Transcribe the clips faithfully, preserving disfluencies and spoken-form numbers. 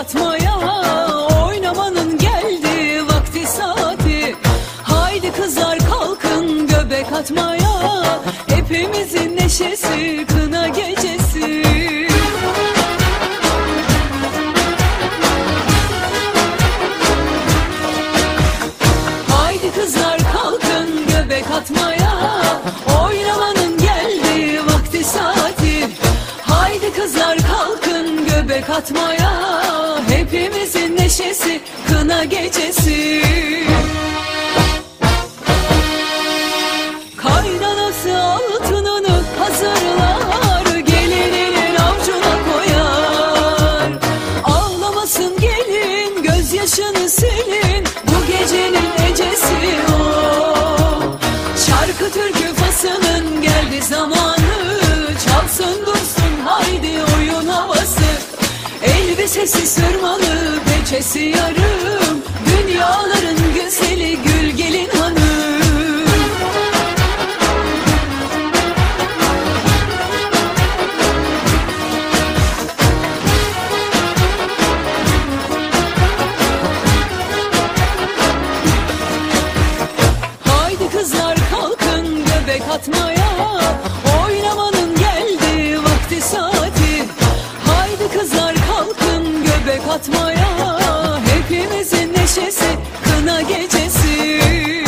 atmaya, oynamanın geldi vakti saati. Haydi kızlar kalkın göbek atmaya, hepimizin neşesi kına gecesi. Haydi kızlar kalkın göbek atmaya, oynamanın geldi vakti saati. Haydi kızlar kalkın göbek atmaya, hepimizin neşesi kına gecesi. Kaynanası altınını hazırlar, gelininin avcuna koyar. Ağlamasın gelin, gözyaşını silin, bu gecenin ecesi o. Şarkı türkü fasının geldi zamanı, çalsın dursun haydi oyun havası. Elbisesi sırmalı, peçesi yarım, dünyaların güzeli gül gelin hanım. Haydi kızlar kalkın göbek atmaya, oynamanın geldi vakti saati. Haydi kızlar kalkın göbek atmaya, hepimizin neşesi kına gecesi.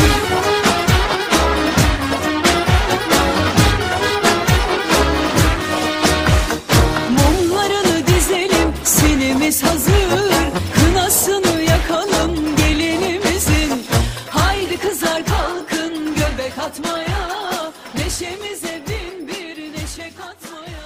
Mumlarını dizelim, sinimiz hazır, kınasını yakalım gelinimizin. Haydi kızlar kalkın göbek atmaya, neşemize bin bir neşe katmaya.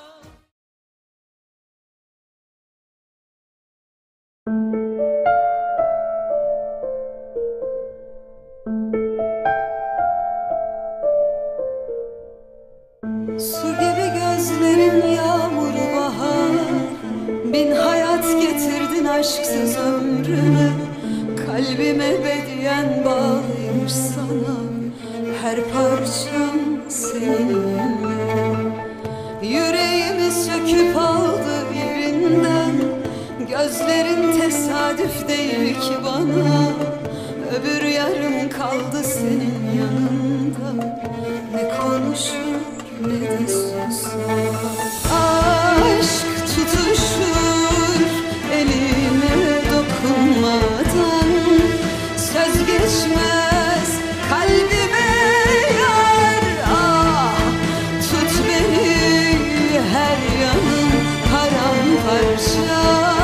Su gibi gözlerin yağmuru bahar, bin hayat getirdin aşksız ömrüme. Kalbim ebediyen bağlıymış sana, her parçam seninle. Yüreğimi söküp aldı yerinden, gözlerin tesadüf değil ki bana. Öbür yarım kaldı senin yanında, ne konuşur ne de susar. Aşk tutuşur eline dokunmadan, söz geçmez kalbime yar. Ah, tut beni her yanım paramparça,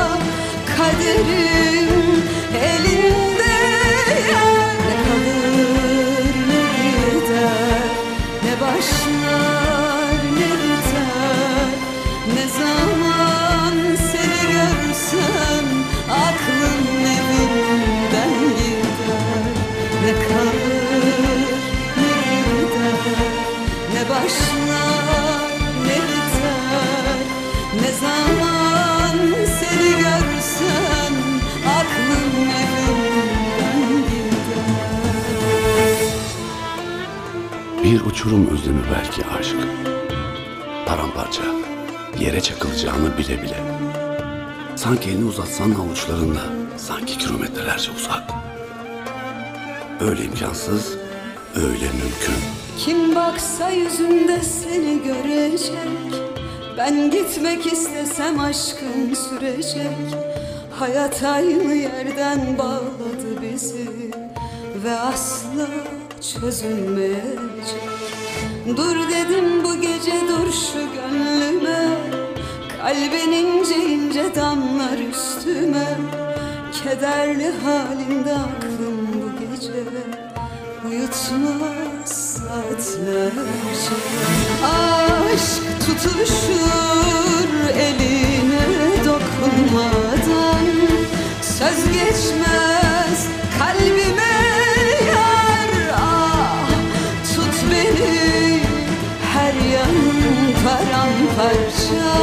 kaderim elinde yar. Ne kalır ne gider, ne başlar ne biter. Ne zaman seni görsem aklım evimden gider. Ne kalır ne gider, ne başlar ne biter. Ne zaman seni görsem aklım evimden gider. Bir uçurum özlemi belki aşk, paramparça, yere çakılacağını bile bile. Sanki elini uzatsan avuçlarında, sanki kilometrelerce uzak. Öyle imkansız, öyle mümkün. Kim baksa yüzünde seni görecek, ben gitmek istesem aşkım sürecek. Hayat aynı yerden bağladı bizi ve asla çözülmeyecek. Dur dedim bu gece, dur şu gönlüme, kalbin ince ince damlar üstüme. Kederli halinde aklım bu gece uyutmaz saatlerce. Aşk tutuşur eline dokunmadan, söz geçmez kalbime yar. Ah, tut beni her yanım paramparça,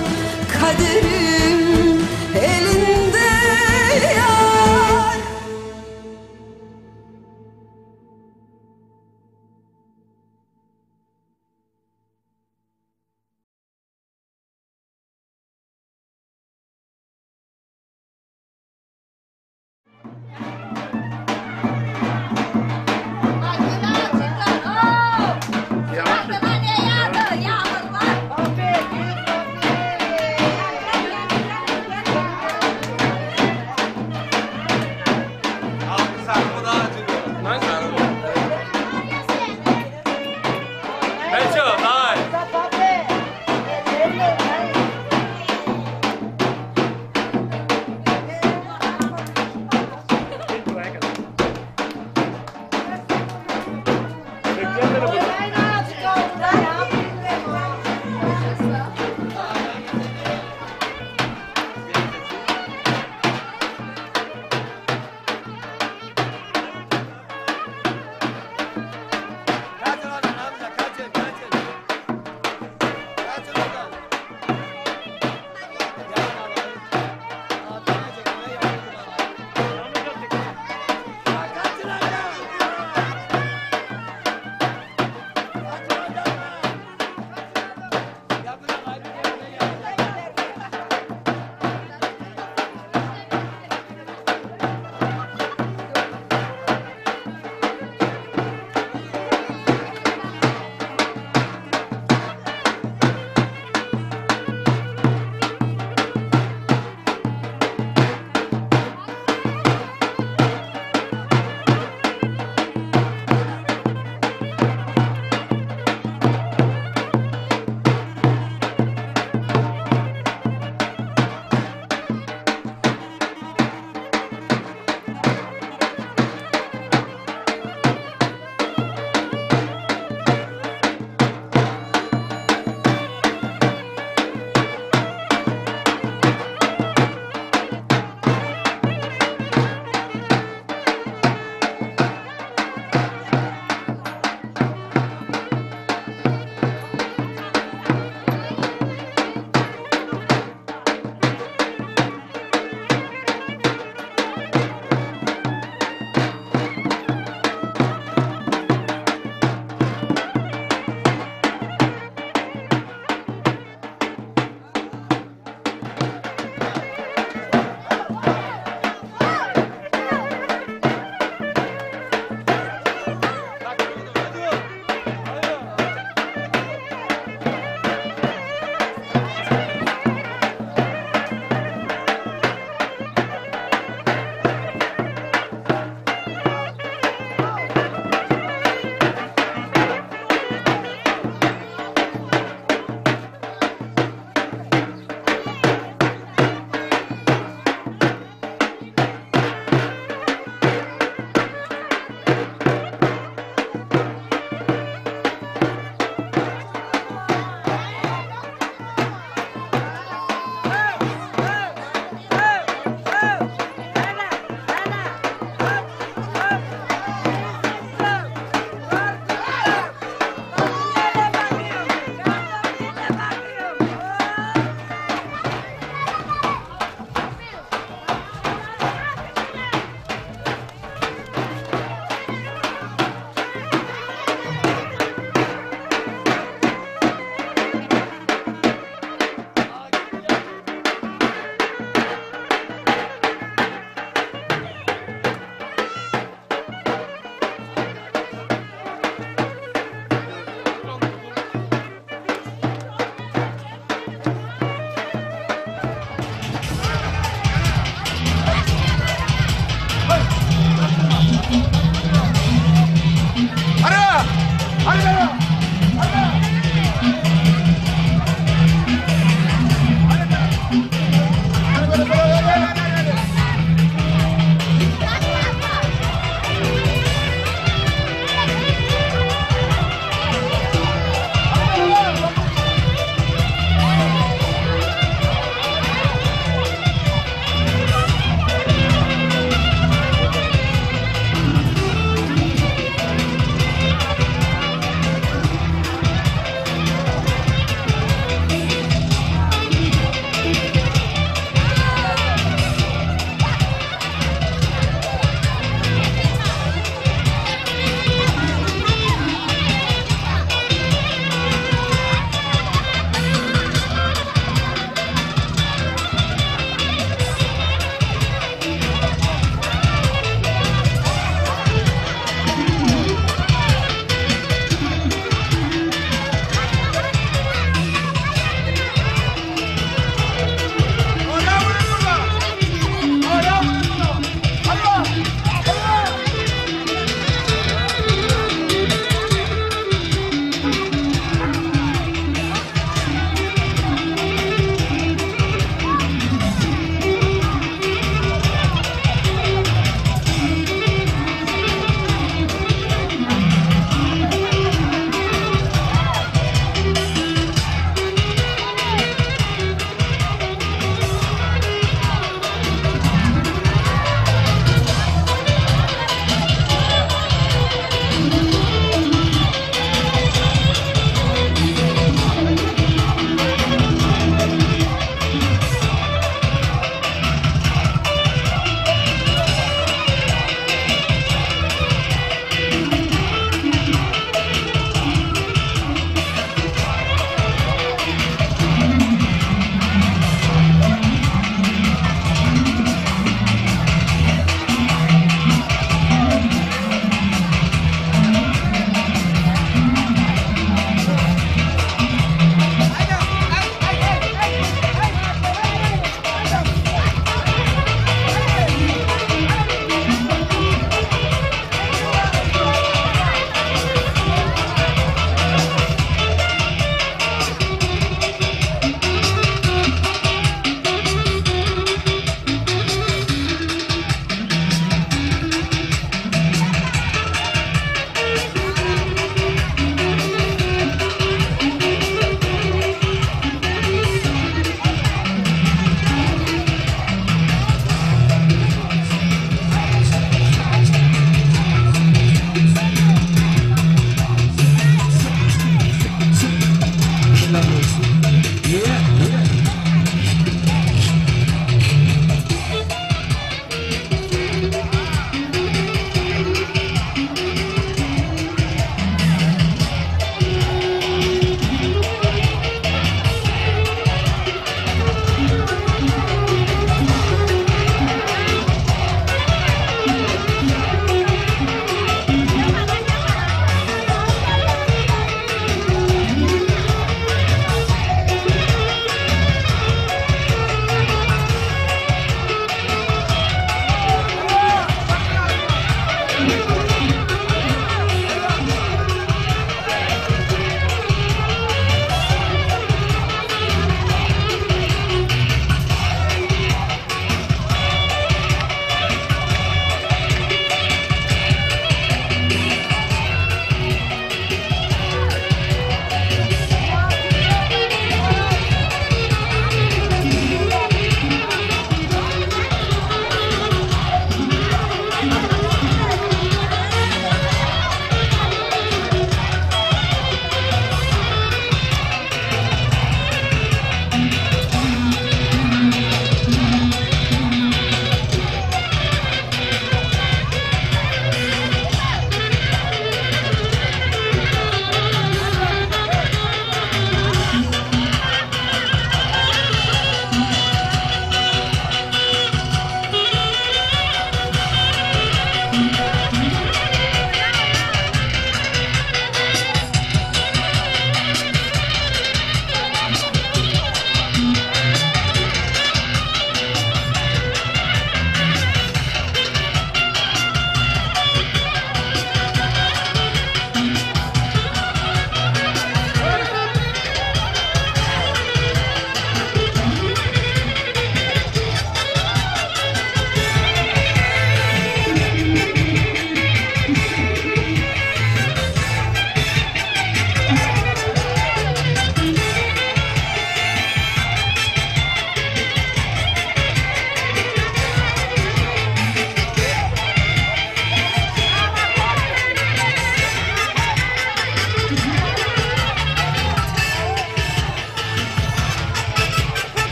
kaderim elinde yar.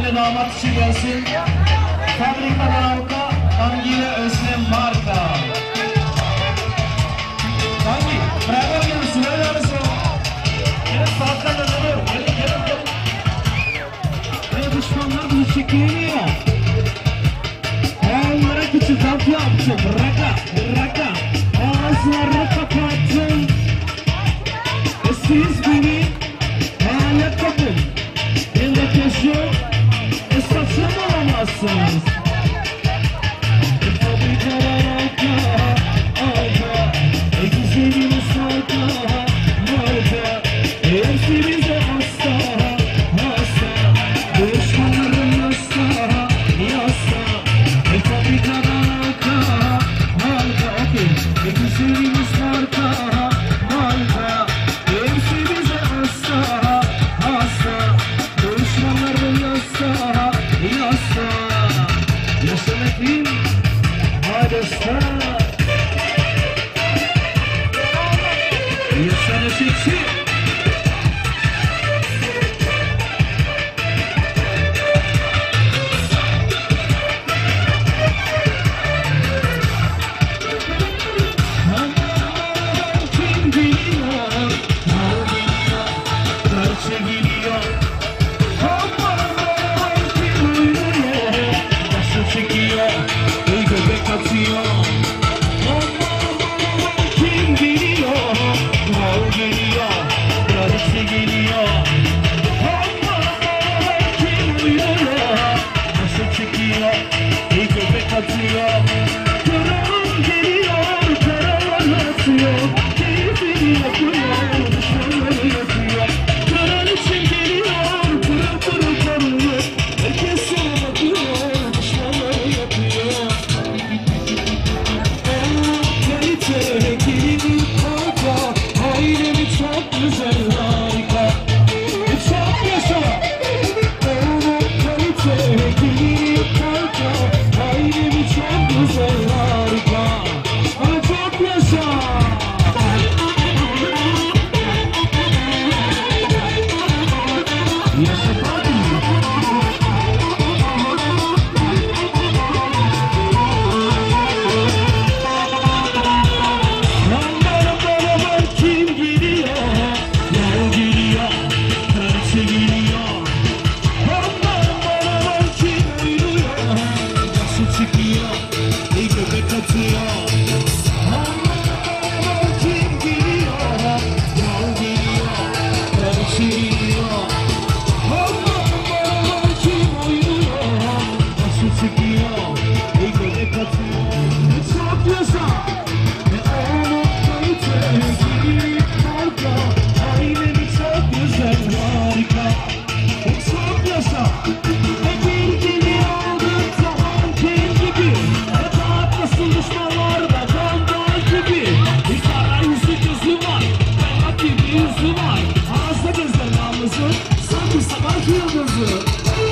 de damat için gelsin. Fabrikadan halka, Angile Özlem Marka. Hangi? Beraber gelsin, öyle arası. Gelin saatlerle dönüyorum. Gelin, gelin, gelin. Ve düşmanlar bunu çekilmiyor. Onlara küçük kamp yaptım. Raka, raka. Ağızları kapattım. E siz beni hala kapın. Elde keş yok. E saçım olamazsınız. E fabrikalar arka, arka. E güzelimiz arka, arka. E hepsi bize hasta, hasta. Düşmanların hasta, hasta. E fabrikalar arka, arka. Okey. E güzelimiz arka, arka. E hepsi bize hasta, hasta. Düşmanların hasta, hasta. Yaşamak hasta. Yaşamak için kim geliyor? Karşı geliyor. Kim uyuyor? Başı çekiyor. Bir göbek atıyor. Kim geliyor? Mal geliyor. Karşı geliyor. Kim uyuyor? Başı çekiyor. Bir göbek atıyor. Karavan geliyor. Karavan atıyor. Keyfini yapıyor. Düşmanları yapıyor. Karan için geliyor. Pırıl pırıl parlıyor. Herkes sana bakıyor. Düşmanları yapıyor. Kalite kelimi harika. Ailemi çok güzel harika. Çok yaşa. Kalite kelimi harika. Ailemi çok güzel harika. Çok yaşa. Yaşa parti. Yanlarım beraber kim geliyor? Yol geliyor, kraliçe geliyor. Yanlarım beraber kim uyuyor? Başı çıkıyor, bir göbek atıyor. Yanlarım beraber kim geliyor? Yol geliyor, kraliçe geliyor. Yanlarım beraber kim uyuyor? Başı çıkıyor, bir göbek atıyor. Çok yaşa. Onun kalite gibi harika. Ailemi çok güzel harika. Çok yaşa. Bir dili aldım zaman kel gibi. Ebat nasıl düşmanlar da kandal gibi. Bir kara yüzü gözü var. Kaymak gibi yüzü var. Ağızda gözler namusu. Sanki sabah yıldızı.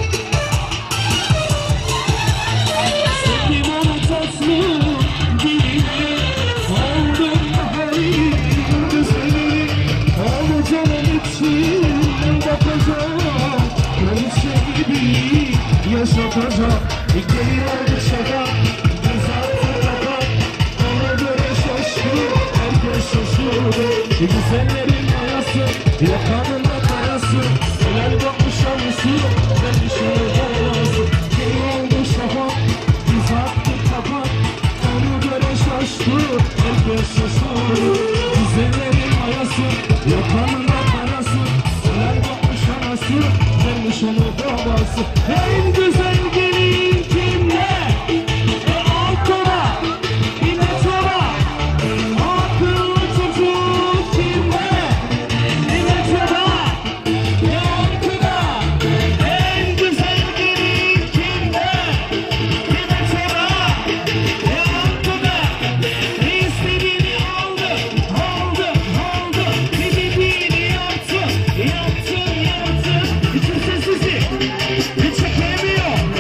Sevdim onu tatlı dilini. Aldım daha iyi güzeli. Olacağım için bakacağım. Kraliçe gibi yaşatacağım. Geliyor dışarıda. Güzel kafa. Ona göre şaşkın. Herkes şaşırdı. Güzellerin mayası. Yakanında parası. Helal bakmış anısı. Ben bir şey olmaz. Geliyor dışarıda. Uzattı kafa. Ona göre şaştı. Herkes şaşırdı. Güzellerin mayası. Yakanında parası. Helal bakmış anası. Vermiş onu babası. En güzel gelin kimde? E Ankara. Yine Tora. Akıllı çocuk kimde? Yine Tora. E Ankara. En güzel gelin kimde? Yine Tora. E Ankara. İstediğini aldı, aldı, aldı. Dediğini yaptı, yaptı, yaptı. Hiç sessizi, hiç çekemiyor.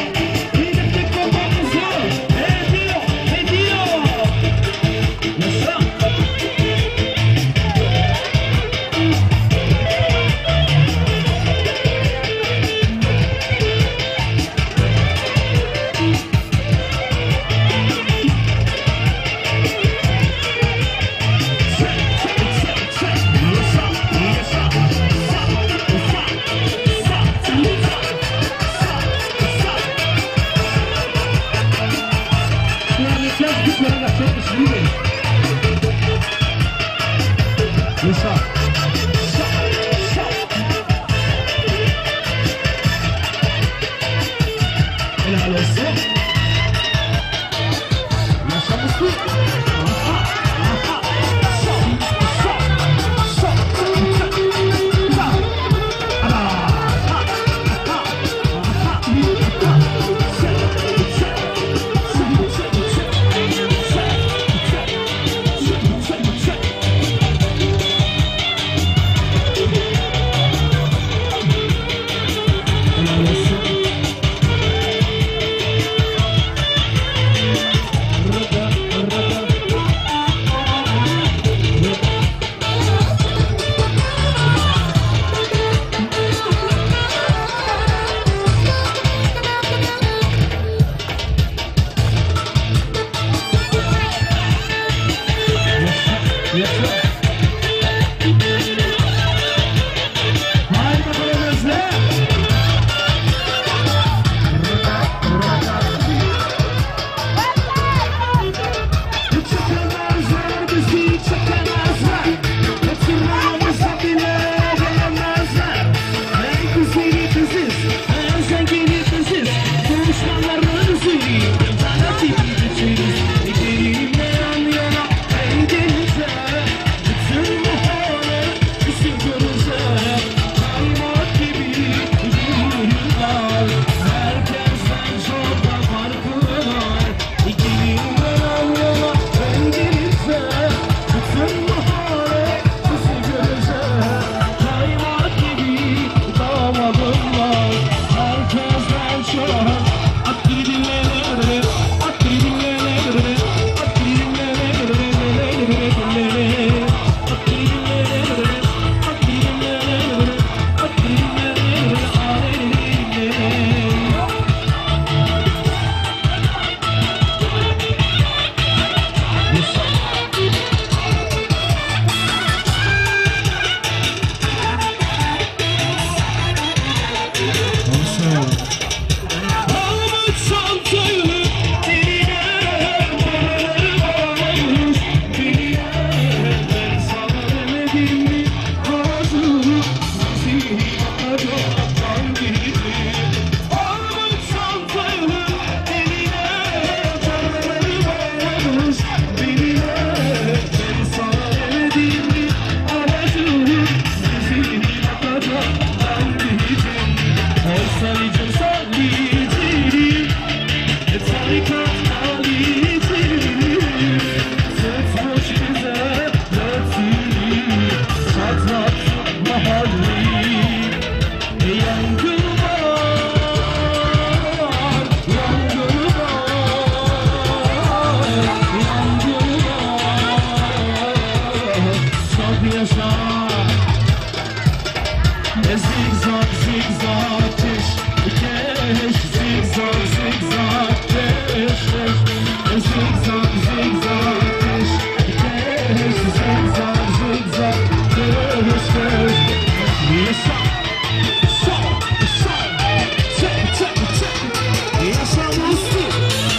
Zigzag zigzag keş keş, zigzag zigzag keş keş, zigzag zigzag keş keş, zigzag zigzag keş keş. Yaşa, sol, sol, çek, çek, çek. Yaşa Musti.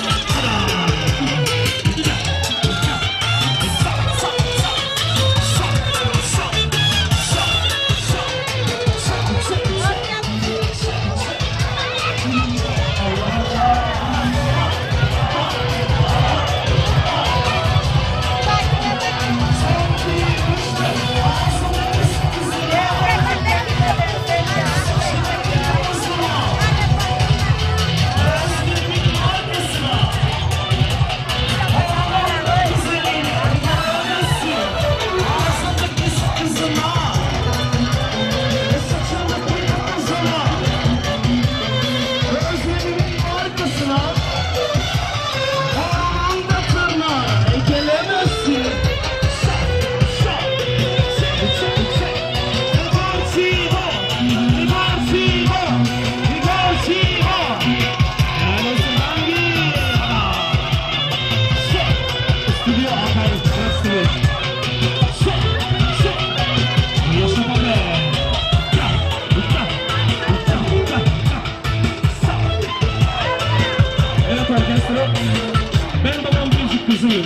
Ben babam biricik kızıyım.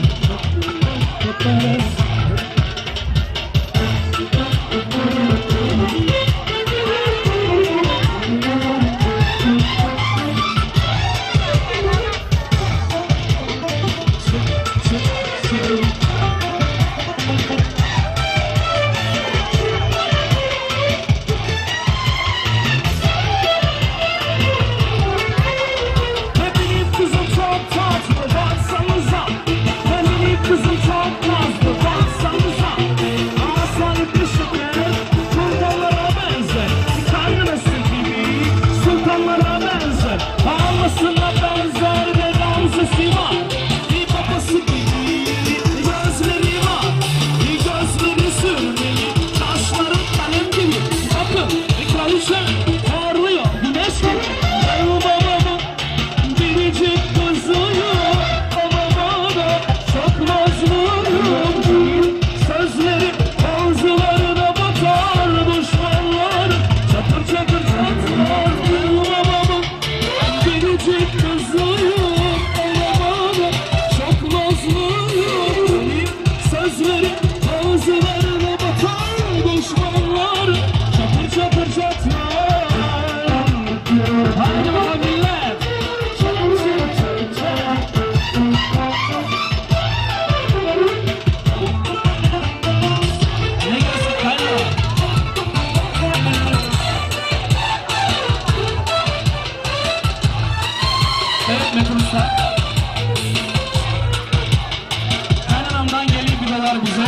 Kaynanamdan geliyor bibeler bize.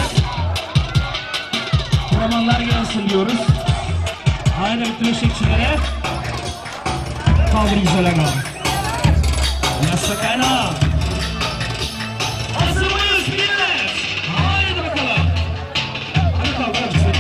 Romanlar gelsin diyoruz. Haydi bütün eşekçilere. Kaldır güzel aga. Yasa kaynanam. Hazır mıyız millet? Haydi bakalım. Hadi kalk hadi sen.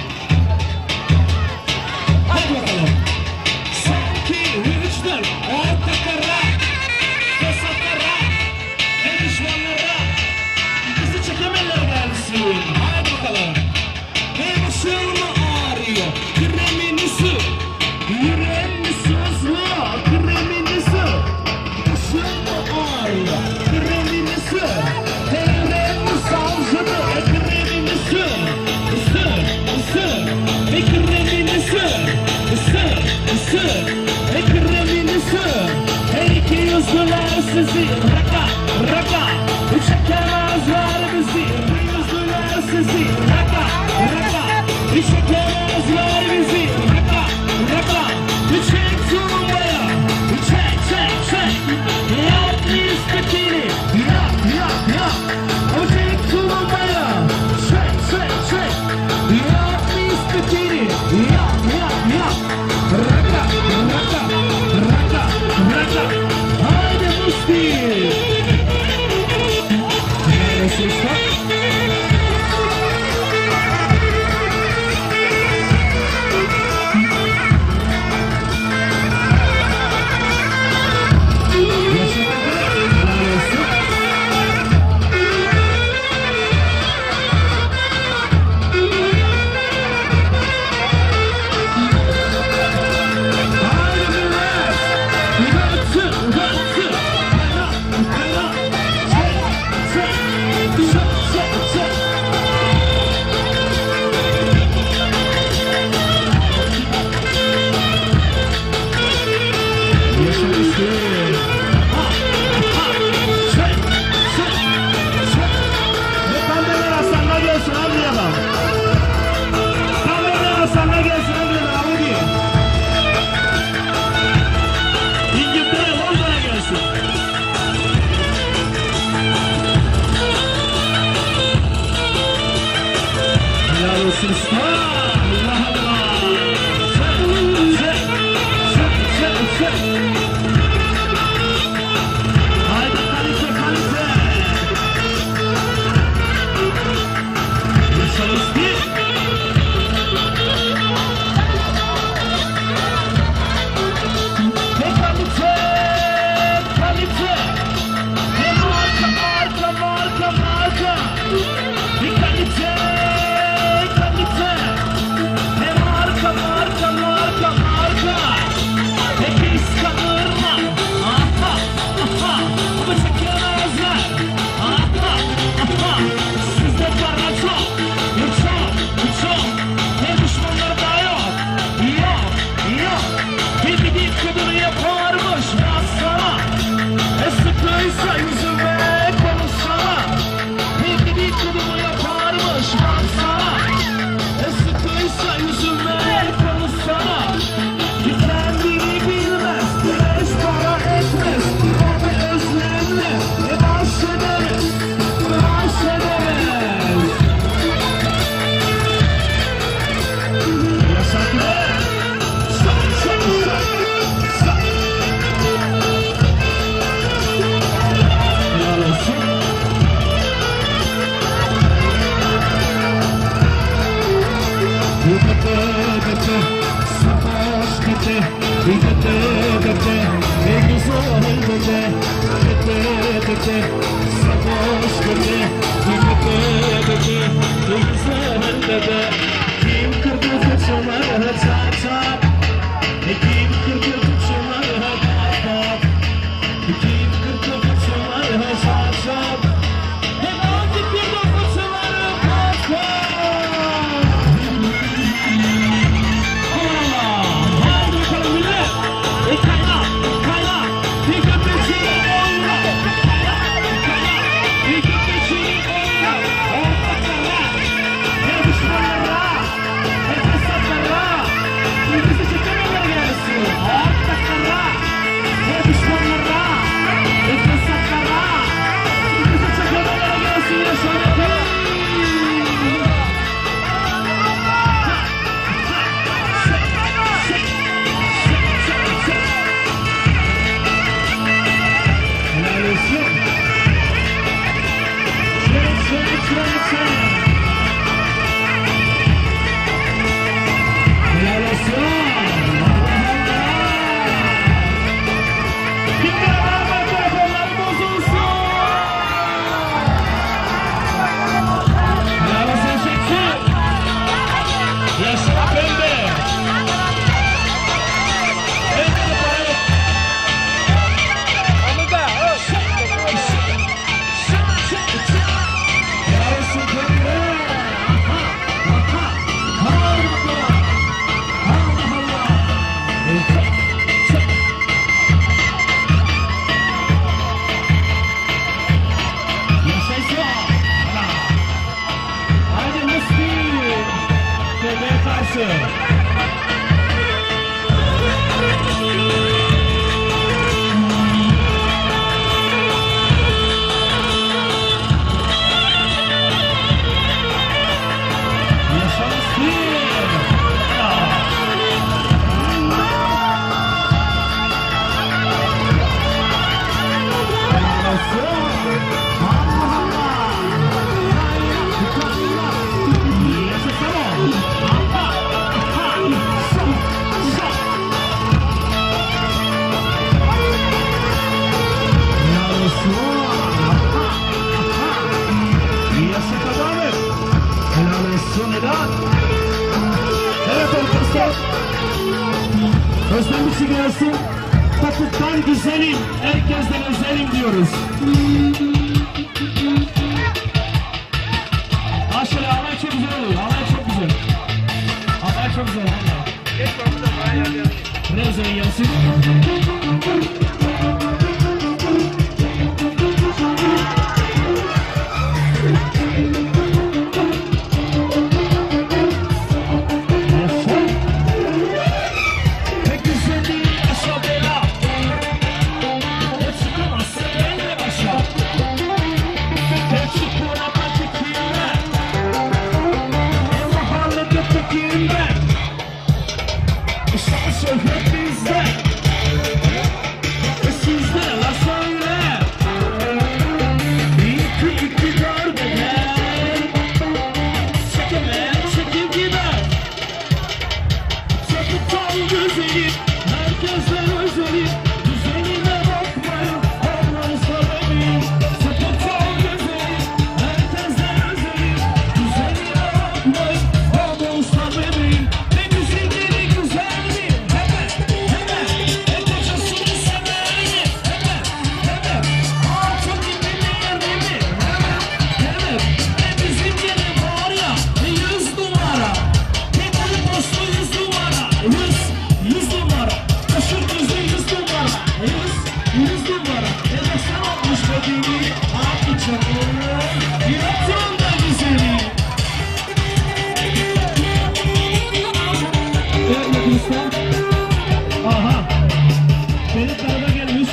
Hadi bakalım. Sanki üç dört orta kara. Fesatlara. En düşmanlara. Bizi çekemeler gelsin. Haydi bakalım. Ve başım ağrıyor. Kremini sür. Yüreğimi sızlıyor. Kremini sür. Başım ağrıyor. Kremini sür. Tevremi savcıdı. Kremini sür. Isır, ısır. Ve kremini sür. Isır, ısır. Ve kremini sür. Her iki yüzlüler sizi. Raka, raka. Çekemezler bizi. Yüzlüler sizi. Raka, raka. Çekemezler bizi. Raka, raka. Çek turumbaya. Çek, çek, çek. Yap istediğini. Yap, yap, yap. O çek turumbaya. Çek, çek, çek. Yap istediğini. Yap, yap, yap. Raka, raka. Raka, raka. Haydi Musti. Neresi usta? gece, sarhoş gece, gece gece, ne güzel gece, gece gece, sarhoş gece, gece gece, ne güzel gece. Kim kırdı fırçaları çat çat, kim kırdı fırçaları pat pat, kim kırdı fırçaları çat çat. Özlem için gelsin. Topuktan güzelim, herkesten özelim diyoruz. Aşırı alay çok güzel oluyor, alay çok güzel. Alay çok güzel, alay. Geç kapıda bayağı geldi. Rezo'yu gelsin. Aha. Benim tarafa gelmiş.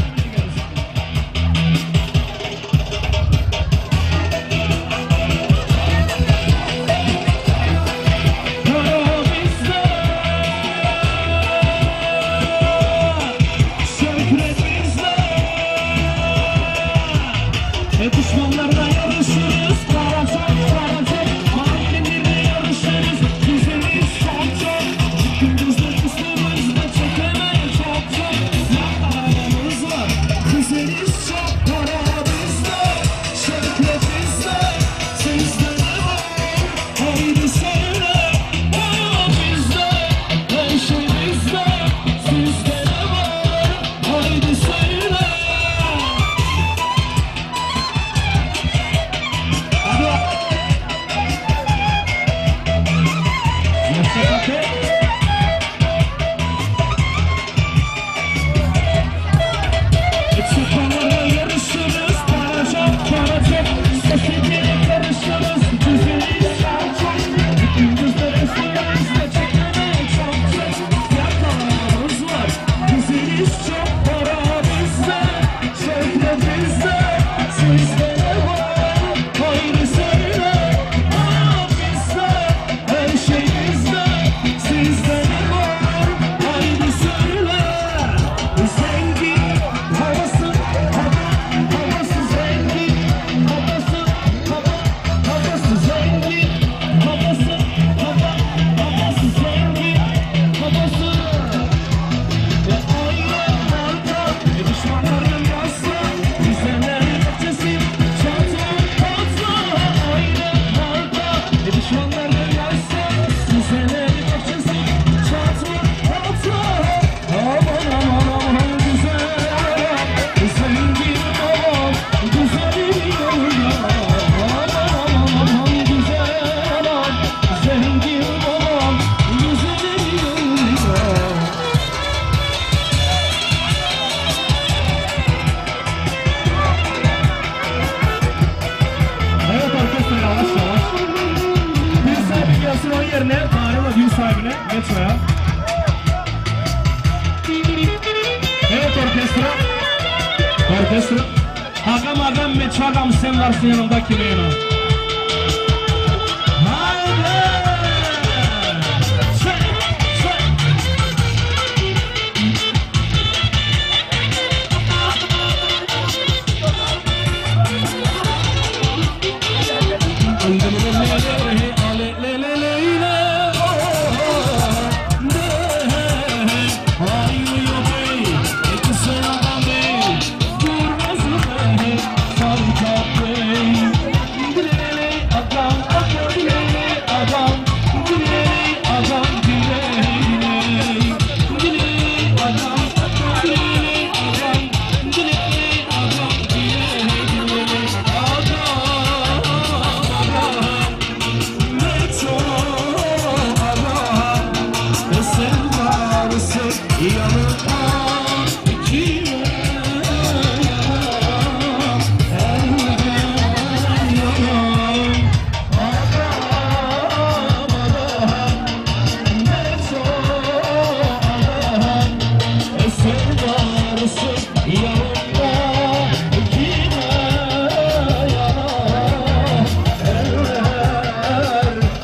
Düşmanlarla yarışırız. Karacak karacak. Mankenlerle yarışırız. Güzeliz. Orkestra. Agam agam meçagam sen varsın yanımda kimeğine. Haydi. Çek, çek.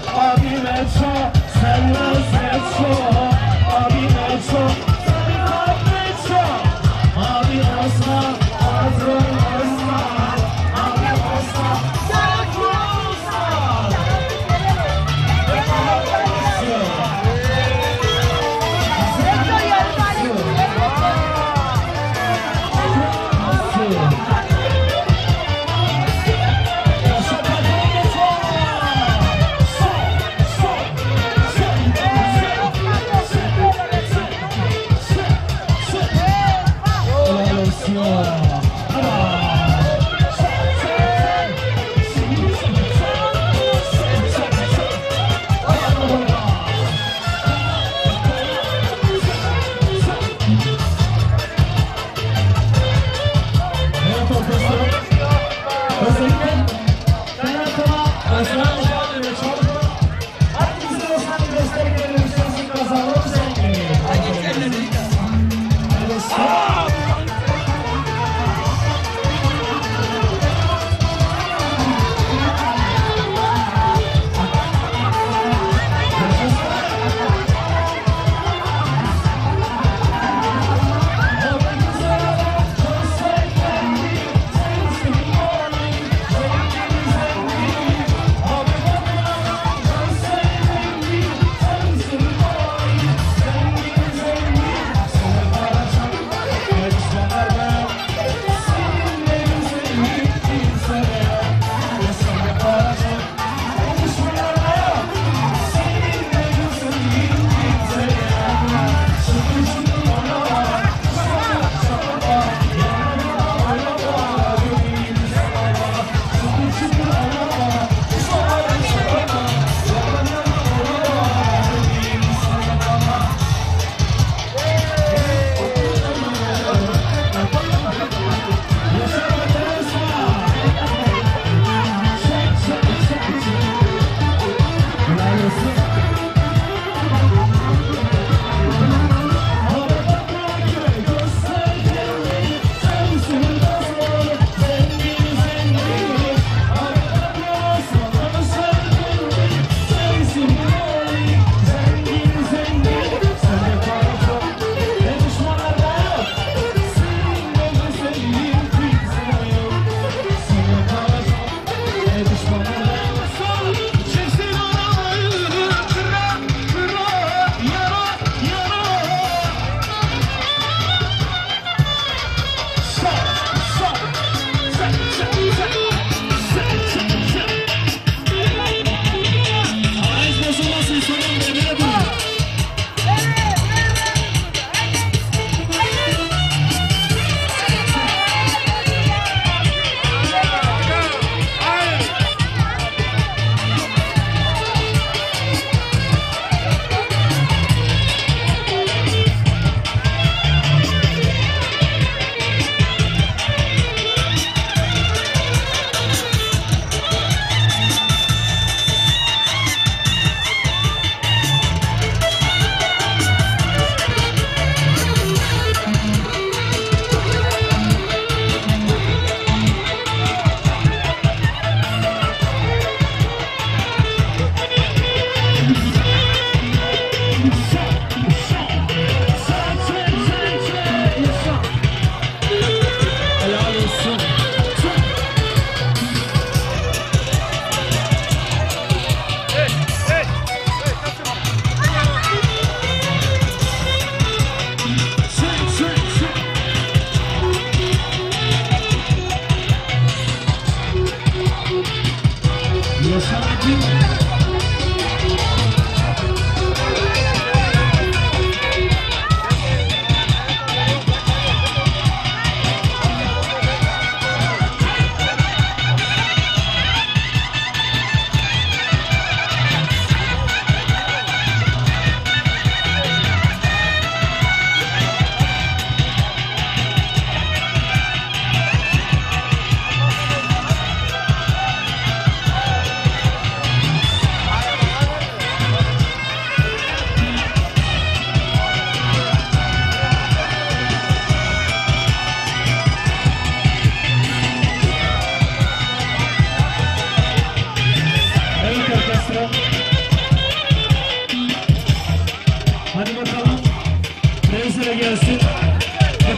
Sen nasıl so, abi nasıl?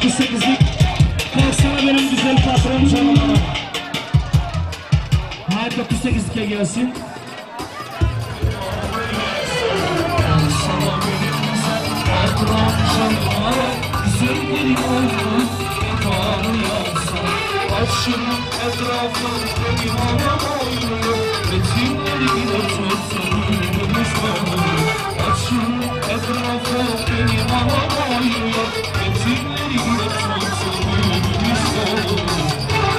dokuz sekizlik kalksana benim güzel patron canım. Hayır dokuz sekizlik'e gelsin. Kalksana benim güzel patron canım. Sevgilim oldu imanı yansa. Başımın etrafı benim anam oynuyor. Betimleri gider tutsun ünümüz oluyor. Başımın etrafı benim anam oynuyor. Betimleri gider tutsun ünümüz oluyor.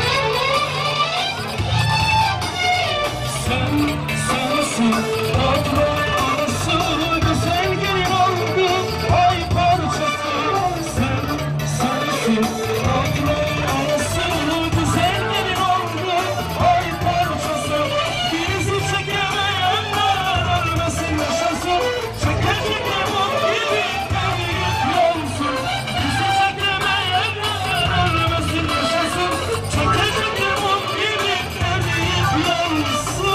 Sen, sensin patron anası. Güzel gelin oldu ay parçası. Sen, sensin patron anası. Güzel gelin oldu ay parçası. Bizi çekemeyenler ölmesin yaşasın. Çeke çeke mum gibi eriyip yolsun. Bizi çekemeyenler ölmesin yaşasın. Çeke çeke mum gibi eriyip yolsun.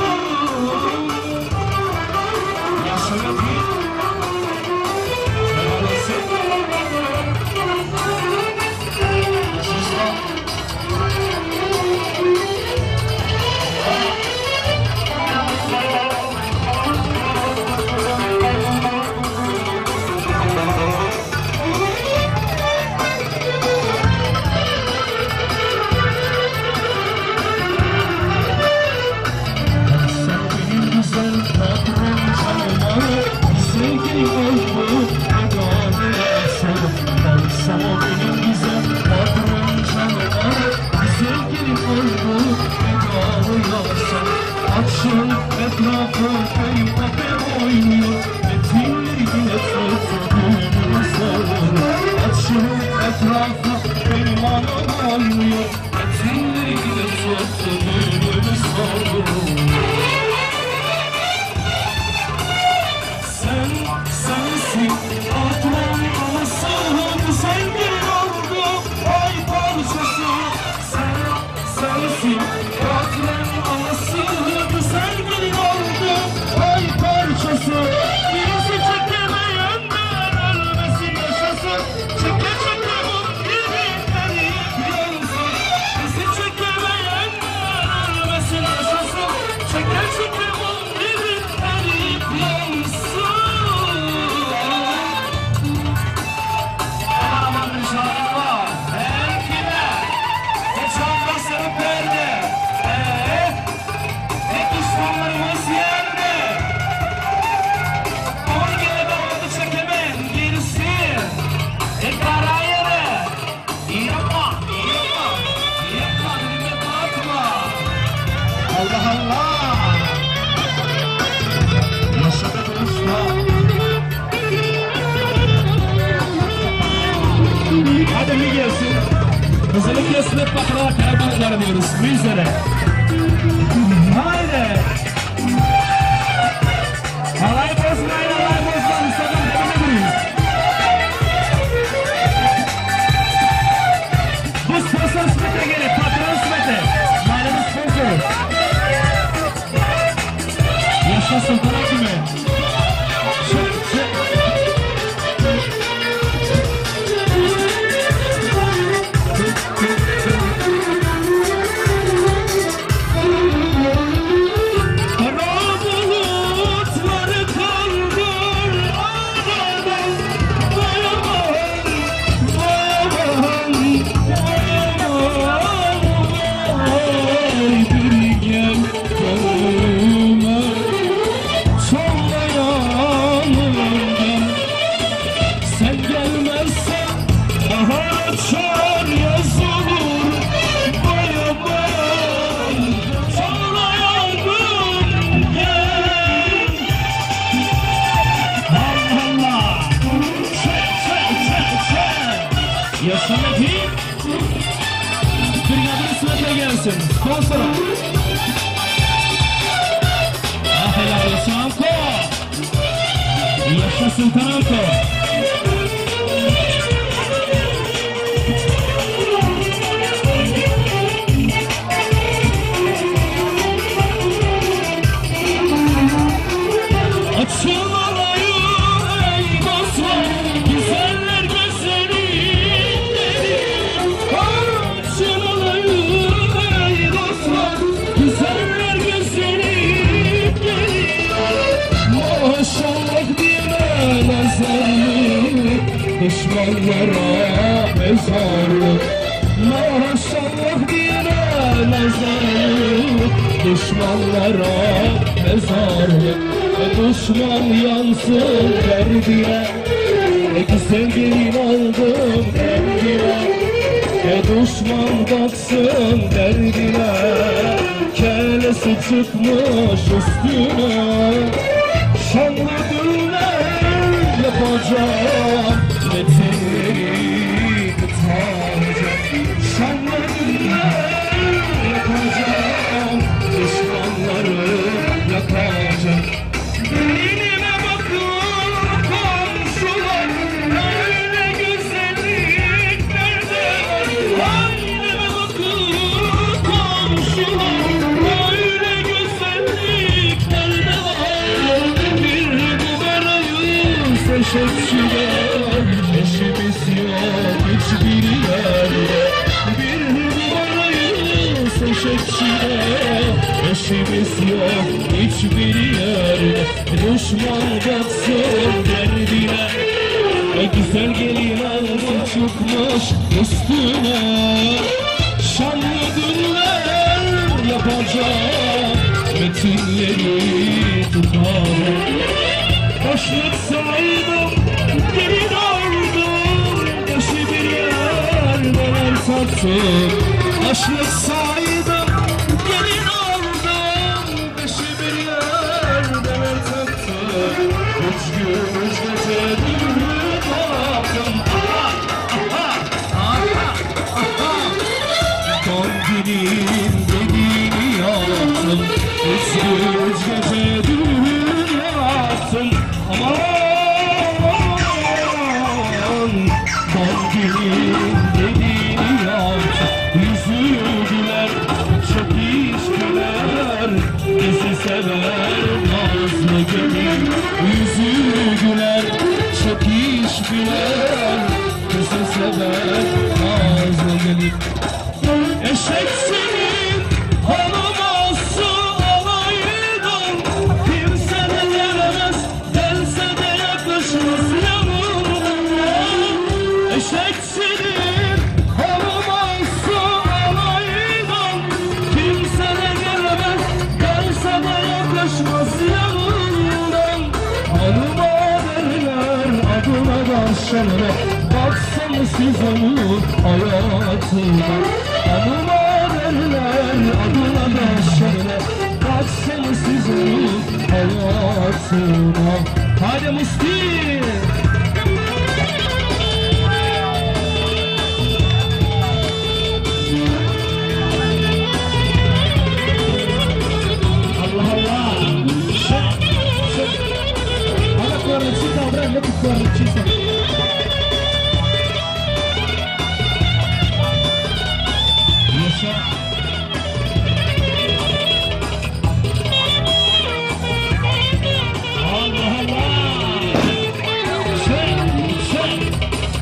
Yaşa bir Açın etrafı benim kapım oynuyor. Betimleri yine tuttuğumuz olur. Açın etrafı benim anam oynuyor. Betimleri yine tuttuğumuz olur. Sen, sensin patron anası. Güzel bir oldu ay parçası. Sen, sensin patron anası. Güzel gelin oldu ay parçası. Bizi çekemeyenler ölmesin yaşasın. Çeke çeke mum gibi eriyip yansın. Bizi çekemeyenler ölmesin yaşasın. Çeke çeke mum gibi eriyip yansın. Aman bir şarkı var. Erkine hiç olmazsa perde. Eee düşmanlarımız yerde. On gelebe oldu çekemen gerisi. E kara yere. Yapma, yapma, yapma dilime bakma. Allah Allah. Yaşa be dostlar. Hadi mi gelsin? Özellikle sınıf bakırarak karabalıklar diyoruz. Bu üzere. Haydi. Halay bozmayın, halay bozmayın. Sakın dibine durun. Bu sponsor Smet'e gelin. Patron Smet'e. Mahallenin sponsoru. Yaşa Sultan Hakimi. Çık çık. Yaşamak değil. Brigadın sınıfına gelsin. Sponsor. Ah helal olsun Anko. Yaşa Sultan Anko. Açılmalıyım ey dostlar, güzeller gözleri. düşmanlara mezarlık. Maşallah diyene nazarlık, düşmanlara mezarlık. E düşman yansın derdine, e güzel gelin aldım derdine. E düşman baksın derdine, kelesi çıkmış üstüne. Şanlı düğünler yapacağım, metinleri tutacağım. Şanlı düğünler yapacağım, düşmanları yakacağım. Beynime bakın komşular, öyle güzellik nerede var? Beynime bakın komşular, öyle güzellik nerede var? Bir numarayı seçipçiler, eşimiz yok hiçbir yerde. Bir numarayı seçipçiler, eşimiz yok hiçbir yerde. Düşman baksın derdine, e güzel gelin aldı çıkmış üstüne. Şanlı günler yapacağım, metinleri tutar. Başlık saydım, gelin aldım, başı bir yerden sattım. Başlık saydım, gelin aldım, başı bir yerden sattım. Üç gün üç gece düğün baktım. Aha, aha, aha, aha. Kandilin dediğini yaptım. Üç gün üç gece düğün yaptım. Aman kandilin dediğini yaptım. Yüzü güler, çok iş güler, bizi sever nazlı gelin. Yüzü güler, çok iş güler, bizi sever nazlı gelin. Eşek senin hanıması olaydım, kimse de veremez, gelse de yaklaşmaz yanıma. Eşek senin hanıması olaydım, kimse de gelemez, gelse de yaklaşmaz yanımdan. Hanıma derler adına da şanına, baksana siz onun hayatına. Hanıma derler adına da şanına, baksana siz onun hayatına. Hadi Musti! Allah Allah! Şık! Şık! Ana cornetita, André, mete cornetita. Yaşa! Allah Allah! Şık! Şık!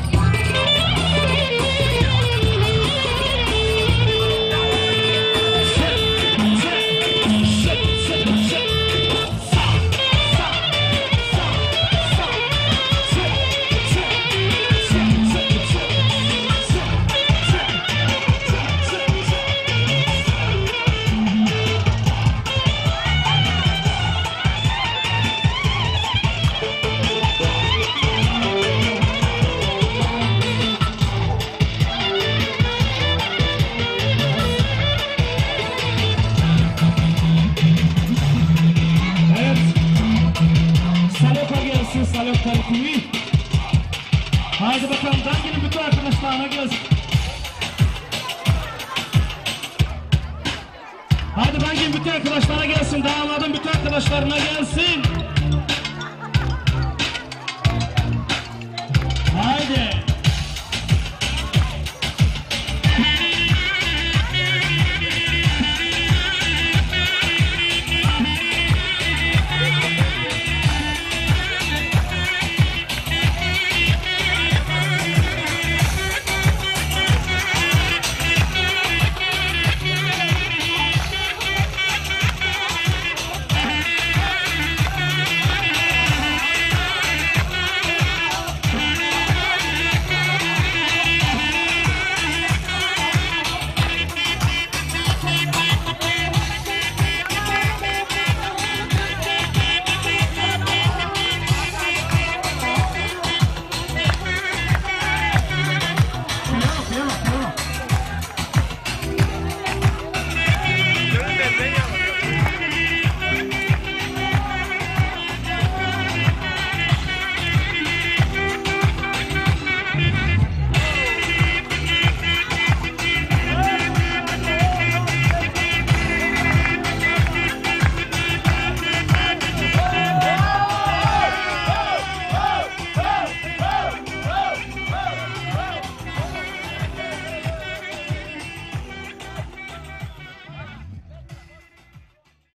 Salok Kalkuvi. Haydi bakalım, Dangi'nin bütün arkadaşlarına gelsin. Haydi Dangi'nin bütün arkadaşlarına gelsin, damadın bütün arkadaşlarına gelsin.